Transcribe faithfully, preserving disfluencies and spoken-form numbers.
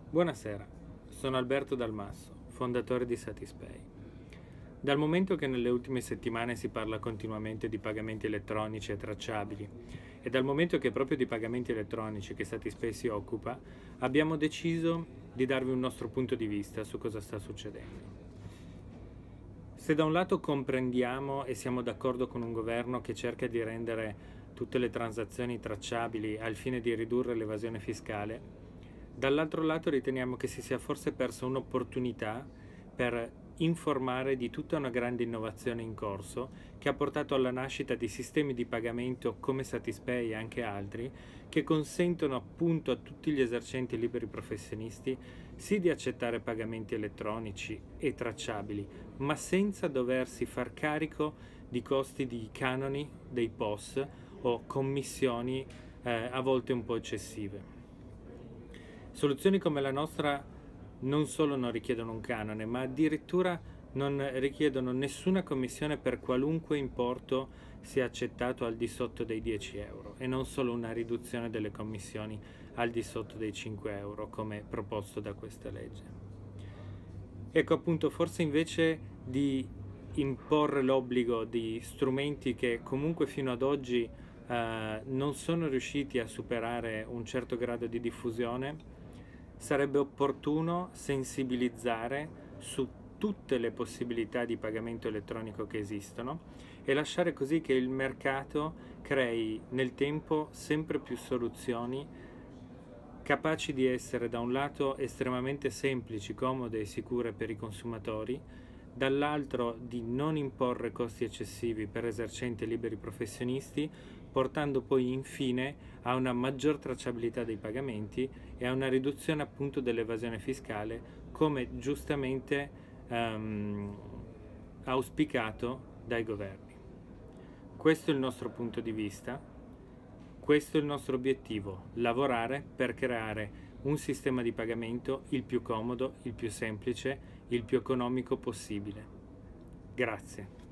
Buonasera, sono Alberto Dalmasso, fondatore di Satispay. Dal momento che nelle ultime settimane si parla continuamente di pagamenti elettronici e tracciabili e dal momento che è proprio di pagamenti elettronici che Satispay si occupa, abbiamo deciso di darvi un nostro punto di vista su cosa sta succedendo. Se da un lato comprendiamo e siamo d'accordo con un governo che cerca di rendere tutte le transazioni tracciabili al fine di ridurre l'evasione fiscale, dall'altro lato riteniamo che si sia forse persa un'opportunità per informare di tutta una grande innovazione in corso che ha portato alla nascita di sistemi di pagamento come Satispay e anche altri che consentono appunto a tutti gli esercenti liberi professionisti sì di accettare pagamenti elettronici e tracciabili, ma senza doversi far carico di costi di canoni, dei P O S o commissioni eh, a volte un po' eccessive. Soluzioni come la nostra non solo non richiedono un canone, ma addirittura non richiedono nessuna commissione per qualunque importo sia accettato al di sotto dei dieci euro e non solo una riduzione delle commissioni al di sotto dei cinque euro come proposto da questa legge. Ecco appunto, forse invece di imporre l'obbligo di strumenti che comunque fino ad oggi eh, non sono riusciti a superare un certo grado di diffusione, sarebbe opportuno sensibilizzare su tutte le possibilità di pagamento elettronico che esistono e lasciare così che il mercato crei nel tempo sempre più soluzioni capaci di essere da un lato estremamente semplici, comode e sicure per i consumatori, dall'altro di non imporre costi eccessivi per esercenti e liberi professionisti, portando poi infine a una maggior tracciabilità dei pagamenti e a una riduzione appunto dell'evasione fiscale, come giustamente um, auspicato dai governi. Questo è il nostro punto di vista, questo è il nostro obiettivo: lavorare per creare un sistema di pagamento il più comodo, il più semplice, il più economico possibile. Grazie.